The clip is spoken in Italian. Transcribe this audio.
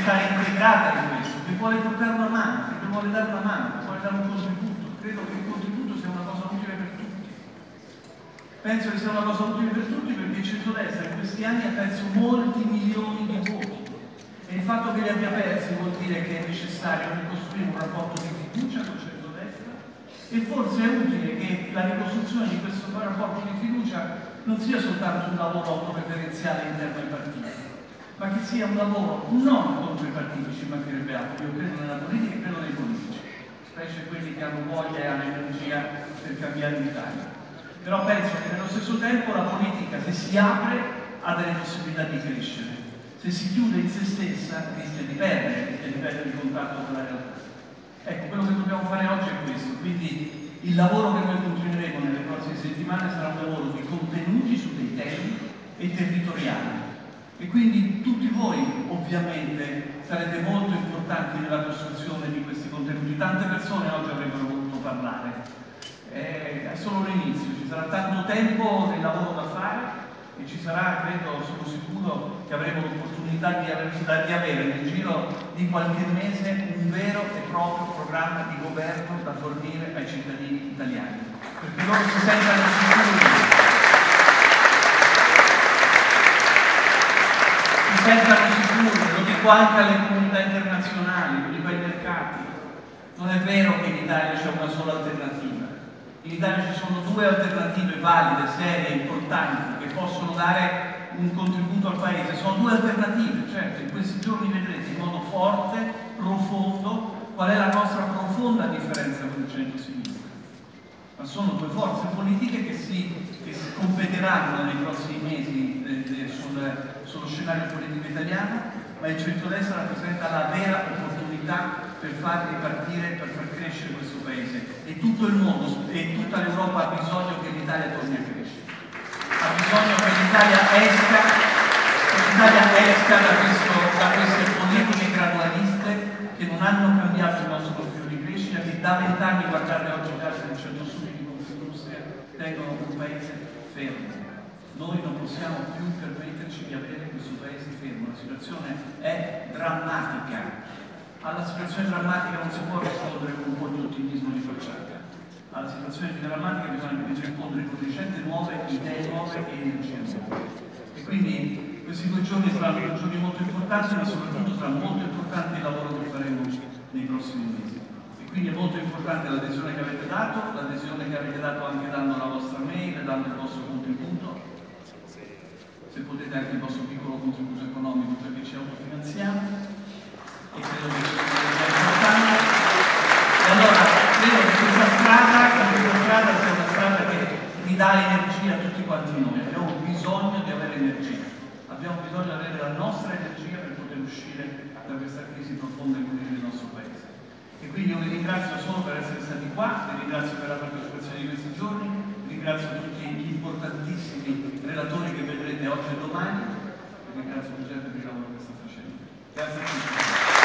stare integrata in questo, che vuole portare una mano, che vuole dare una mano, che vuole dare un contributo. Credo che il contributo sia una cosa utile per tutti. Penso che sia una cosa utile per tutti perché il centrodestra in questi anni ha perso molti milioni di voti. E il fatto che li abbia persi vuol dire che è necessario ricostruire un rapporto di fiducia con il centrodestra e forse è utile che la ricostruzione di questo rapporto di fiducia non sia soltanto un lavoro autoreferenziale interno ai partiti, ma che sia un lavoro non contro i partiti, ci mancherebbe altro. Io credo nella politica e credo nei politici, specie quelli che hanno voglia e hanno energia per cambiare l'Italia. Però penso che nello stesso tempo la politica, se si apre, ha delle possibilità di crescere. Se si chiude in se stessa, rischia di perdere il contatto con la realtà. Ecco, quello che dobbiamo fare oggi è questo. Quindi il lavoro che noi continueremo nelle prossime settimane sarà un lavoro di contenuti su dei temi e territoriali. E quindi tutti voi, ovviamente, sarete molto importanti nella costruzione di questi contenuti. Tante persone oggi avrebbero voluto parlare. È solo l'inizio, ci sarà tanto tempo di lavoro da fare e ci sarà, credo, sono sicuro che avremo l'opportunità di avere nel giro di qualche mese un vero e proprio programma di governo da fornire ai cittadini italiani, perché loro si sentano sicuri, lo dico anche alle comunità internazionali, lo dico ai mercati. Non è vero che in Italia c'è una sola alternativa. In Italia ci sono due alternative valide, serie, importanti, che possono dare un contributo al Paese. Sono due alternative, certo, in questi giorni vedrete in modo forte, profondo, qual è la nostra profonda differenza con il centro-sinistra. Ma sono due forze politiche che si competeranno nei prossimi mesi sullo scenario politico italiano, ma il centrodestra rappresenta la vera opportunità per far ripartire, per far crescere questo Paese. E tutto il mondo e tutta l'Europa ha bisogno che l'Italia torni a crescere. Ha bisogno che l'Italia esca da queste politiche gradualiste che non hanno cambiato il nostro profilo di crescita, che da 20 anni, guardate oggi il caso del Centro-Sud di Confindustria, tengono un Paese fermo. Noi non possiamo più permetterci di avere questo Paese fermo, la situazione è drammatica. Alla situazione drammatica non si può rispondere con un po' di ottimismo di facciata. Alla situazione drammatica bisogna rispondere con ricette nuove, idee nuove e energie nuove. E quindi questi 2 giorni saranno 2 giorni molto importanti, ma soprattutto sarà molto importante il lavoro che faremo nei prossimi mesi. E quindi è molto importante l'adesione che avete dato, l'adesione che avete dato anche dando la vostra mail, dando il vostro contributo. Se potete anche il vostro piccolo contributo economico, perché ci autofinanziamo. E credo che questo sia importante. E allora credo che questa strada sia una strada che ridà energia a tutti quanti noi. Abbiamo bisogno di avere energia, abbiamo bisogno di avere la nostra energia per poter uscire da questa crisi profonda in cui vive il nostro Paese. E quindi io vi ringrazio solo per essere stati qua, vi ringrazio per la partecipazione di questi giorni, ringrazio tutti gli importantissimi relatori che vedrete oggi e domani, e ringrazio il Presidente per il lavoro che sta facendo. Grazie a tutti.